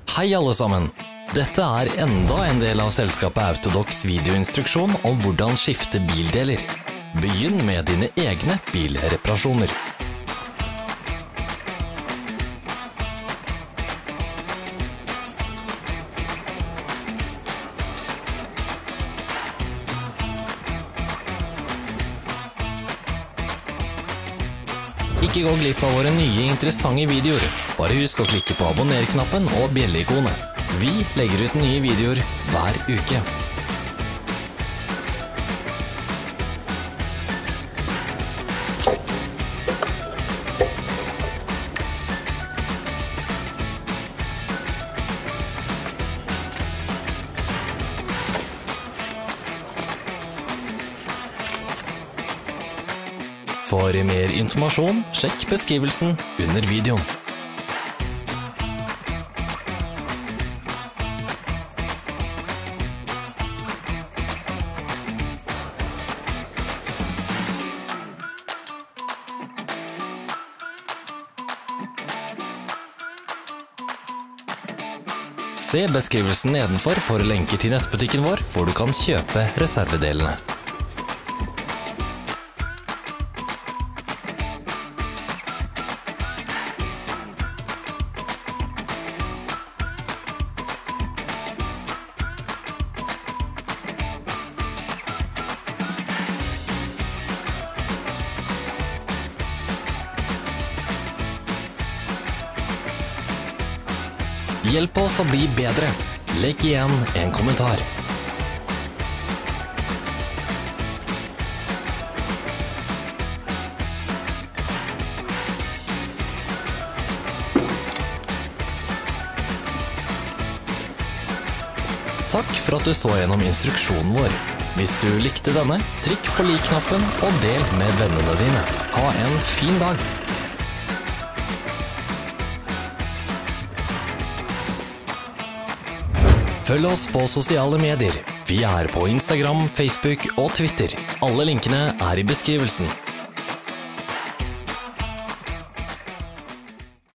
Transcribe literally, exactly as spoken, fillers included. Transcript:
Hei alle sammen! Dette er enda en del av selskapet Autodocs videoinstruksjon om hvordan skifte bildeler. Begynn med dine egne bilreparasjoner. Ikke gå glipp av våre nye interessante videoer. Bare husk å klikke på abonner-knappen og bjelle-ikonet. Vi legger ut nye videoer hver uke. For mer informasjon, sjekk beskrivelsen under videoen. Se beskrivelsen nedenfor for lenker til nettbutikken vår, hvor du kan kjøpe reservedelene. Hjelp oss å bli bedre. Legg igjen en kommentar. Takk for at du så gjennom instruksjonen vår. Hvis du likte denne, trykk på lik-knappen og del med vennene dine. Ha en fin dag! Følg oss på sosiale medier. Vi er på Instagram, Facebook og Twitter. Alle linkene er i beskrivelsen.